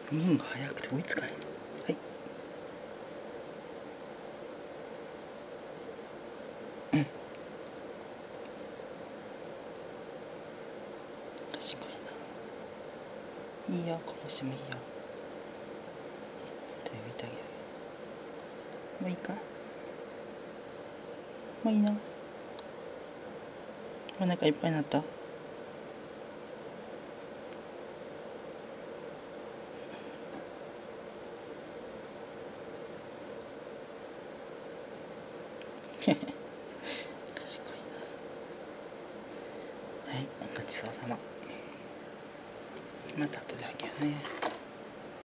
早くて追いつかない。はい。賢いな。いいよ、こぼしてもいいよ。手拭いてあげる。もういいか？もういいの？お腹いっぱいになった？賢いな。はい、ごちそうさま。また後であげるね。